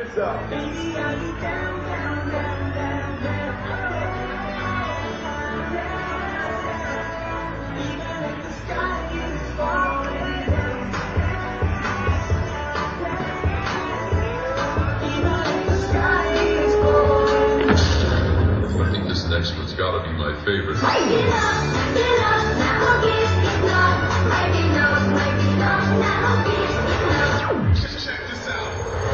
lights out. Baby, are you down, down, down, down, down? Even if the sky is falling down. Even if the sky is falling down. I think this next one's gotta be my favorite. Get up, now get up. Maybe no, now get up. Check this out.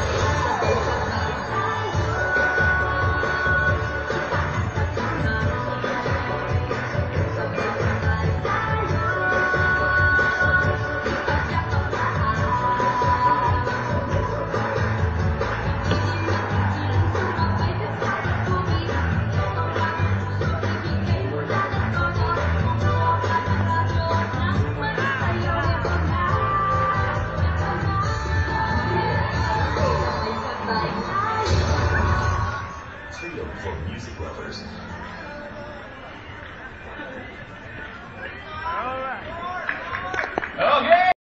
Trio for music lovers. Okay.